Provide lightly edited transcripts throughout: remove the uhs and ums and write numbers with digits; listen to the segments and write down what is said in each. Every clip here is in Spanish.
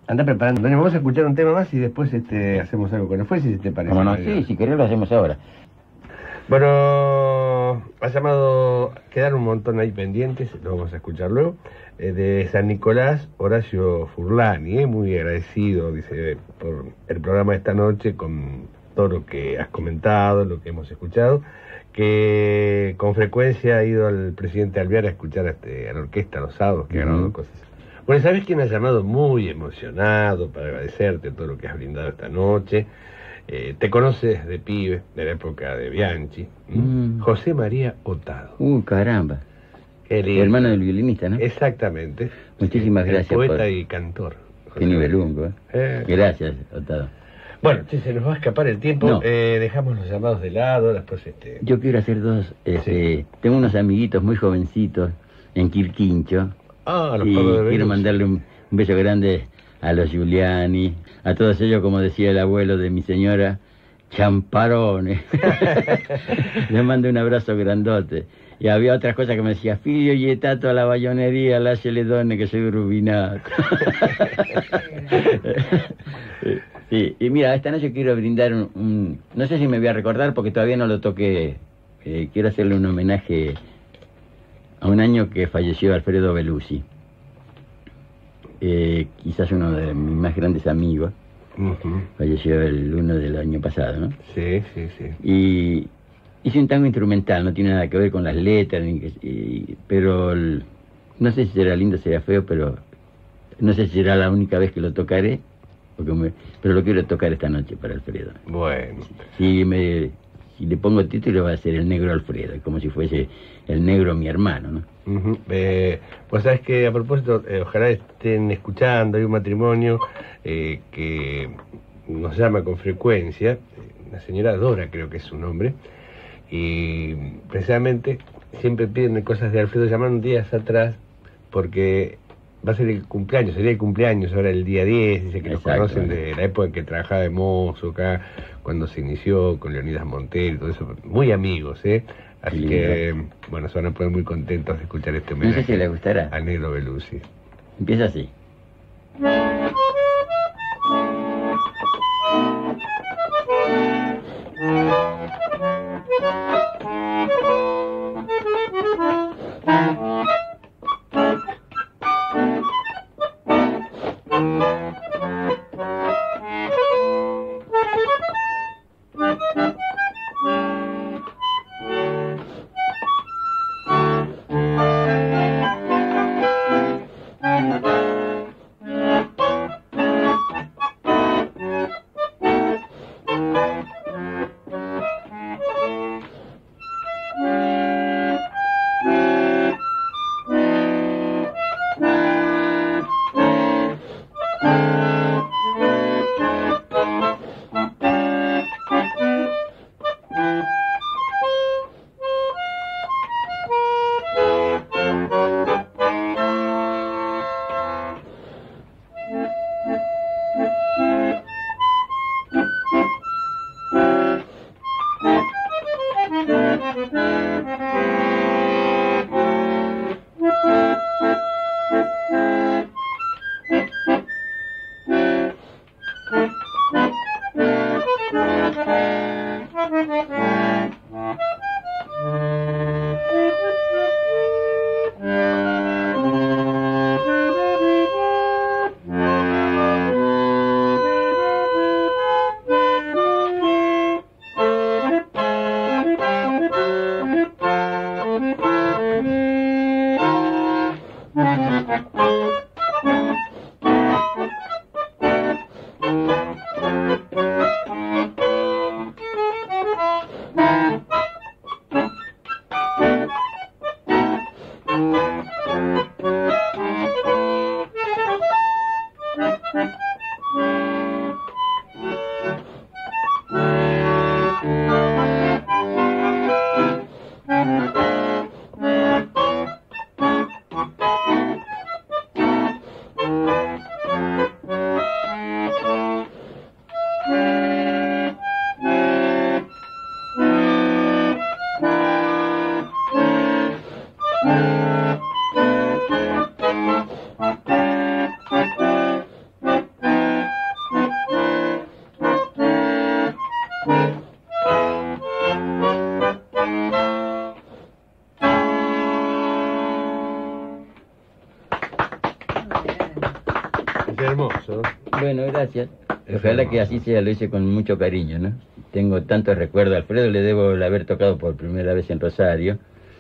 Anda preparando. Antonio, vamos a escuchar un tema más y después hacemos algo con el fuese, si te parece. ¿Cómo no? Sí, si querés lo hacemos ahora. Bueno, ha llamado, quedaron un montón ahí pendientes, lo vamos a escuchar luego, de San Nicolás, Horacio Furlani, muy agradecido, dice, por el programa de esta noche, con todo lo que has comentado, lo que hemos escuchado, que con frecuencia ha ido al presidente Alvear a escuchar a la orquesta los sábados, que ha grabado cosas. Bueno, ¿sabes quién ha llamado muy emocionado para agradecerte todo lo que has brindado esta noche? Te conoces de pibe, de la época de Bianchi. José María Hurtado. Caramba. Qué lindo. El hermano del violinista, ¿no? Exactamente. Muchísimas gracias. Poeta y cantor. Qué nivelungo, Gracias, Hurtado. Bueno, si se nos va a escapar el tiempo, No. Dejamos los llamados de lado, después Yo quiero hacer dos, Sí. tengo unos amiguitos muy jovencitos en Quirquincho. los Y Pablo de quiero Venus. mandarle un beso grande a los Giuliani, a todos ellos, como decía el abuelo de mi señora, champarones. Les mando un abrazo grandote. Y había otras cosas que me decía, figlio y tato a la bayonería, lasciale donne que soy rubinato. Sí, y mira, esta noche quiero brindar no sé si me voy a recordar porque todavía no lo toqué. Quiero hacerle un homenaje a un año que falleció Alfredo Belusi. Quizás uno de mis más grandes amigos. Falleció el 1 del año pasado, ¿no? Sí. Y hice un tango instrumental, no tiene nada que ver con las letras, pero no sé si será lindo, será feo, pero no sé si será la única vez que lo tocaré, pero lo quiero tocar esta noche para Alfredo. Bueno. Si le pongo título va a ser El Negro Alfredo, como si fuese el negro mi hermano, ¿no? Pues sabes que a propósito, ojalá estén escuchando, hay un matrimonio que nos llama con frecuencia, la señora Dora creo que es su nombre, y precisamente siempre piden cosas de Alfredo, llamaron días atrás porque va a ser el cumpleaños, sería el cumpleaños ahora el día 10, dice que lo conocen de la época en que trabajaba de mozo acá, cuando se inició con Leonidas Montero y todo eso, muy amigos, Así que, bueno, se van a poner muy contentos de escuchar este homenaje. No sé si les gustará. A Negro Belusi. Empieza así. qué hermoso. Bueno, gracias. Es Ojalá hermoso. que así sea, lo hice con mucho cariño, ¿no? Tengo tantos recuerdos. A Alfredo le debo el haber tocado por primera vez en Rosario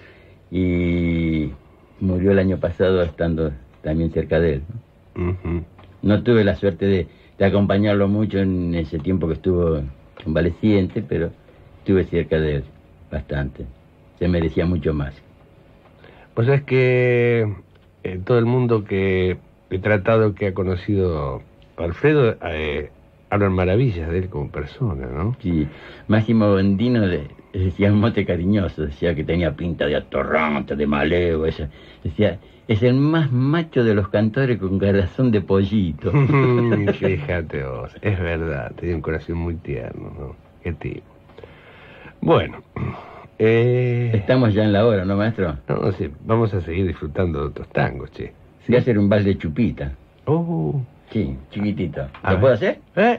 y murió el año pasado estando también cerca de él, ¿no? Ujú. No tuve la suerte de acompañarlo mucho en ese tiempo que estuvo convaleciente, pero estuve cerca de él bastante. Se merecía mucho más. Pues es que todo el mundo que he tratado, que ha conocido a Alfredo, hablan maravillas de él como persona, ¿no? Sí, Máximo Bondino le decía un mote cariñoso, decía que tenía pinta de atorrante, de malevo, eso. Decía, es el más macho de los cantores con corazón de pollito. Fíjate vos, es verdad, tenía un corazón muy tierno, ¿no? Qué tipo. Bueno, Estamos ya en la hora, ¿no, maestro? no sé, vamos a seguir disfrutando de otros tangos, che. Voy a hacer un vals de chupita. Oh, Sí, chiquitito. A ¿Lo ver. puedo hacer? ¿eh?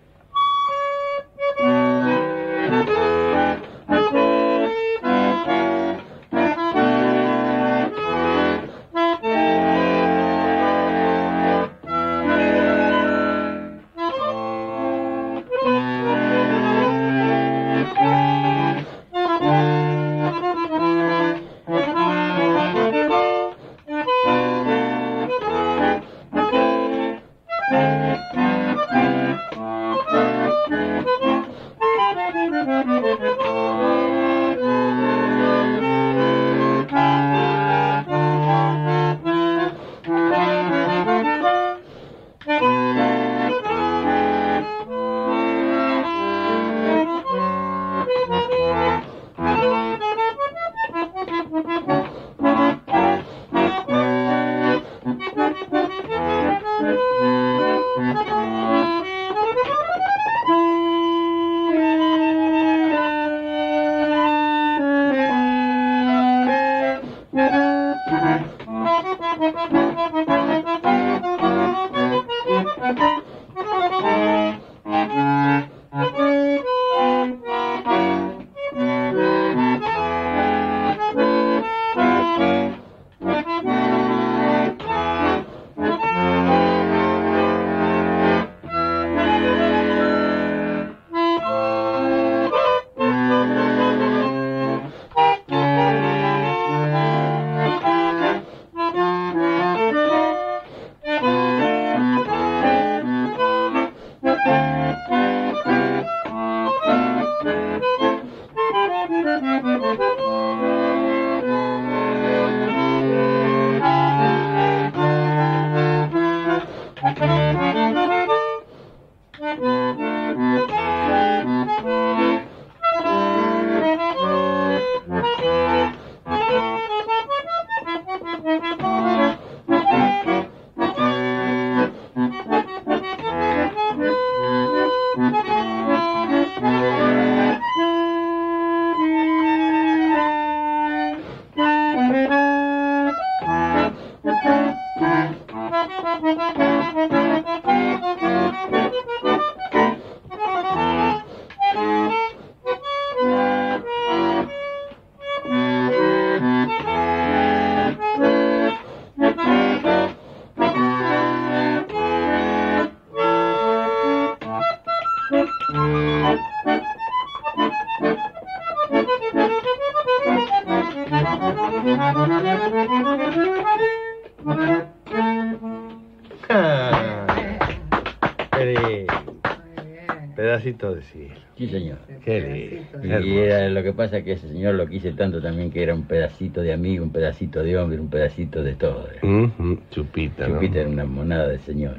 Pedacito de cielo. Sí, señor. Qué lindo. Y Qué hermoso. era, lo que pasa que ese señor lo quise tanto también que era un pedacito de amigo, un pedacito de hombre, un pedacito de todo. Ujú, Chupita, ¿no? Chupita era una monada de señor.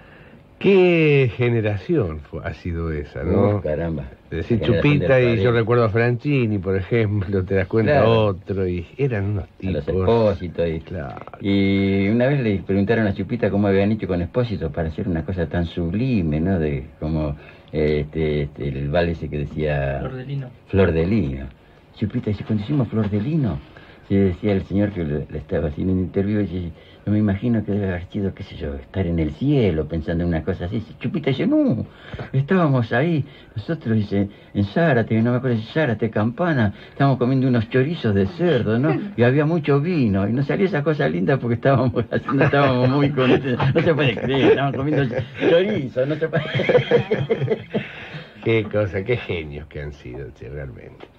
¿Qué generación ha sido esa, no? Caramba. Decir La generación Chupita del y yo Paredes. recuerdo a Franchini, por ejemplo, te das cuenta Claro. otro, y eran unos A tipos. los expósitos. Claro. Y una vez le preguntaron a Chupita cómo habían hecho con expósitos para hacer una cosa tan sublime, ¿no? De como el vals ese que decía... Flor de lino. Flor de lino. Chupita dice, cuando hicimos Flor de lino, Sí, decía el señor que le estaba haciendo un interview y dice, yo me imagino que debe haber sido, qué sé yo, estar en el cielo pensando en una cosa así. Chupita dice, no, estábamos ahí, nosotros, dice, en Zárate, no me acuerdo si Zárate, Campana, estábamos comiendo unos chorizos de cerdo, ¿no? Y había mucho vino, y nos salió esa cosa linda porque estábamos muy contentos. No se puede creer, estábamos comiendo chorizo, no se puede. Qué cosa, qué genios que han sido, che, realmente.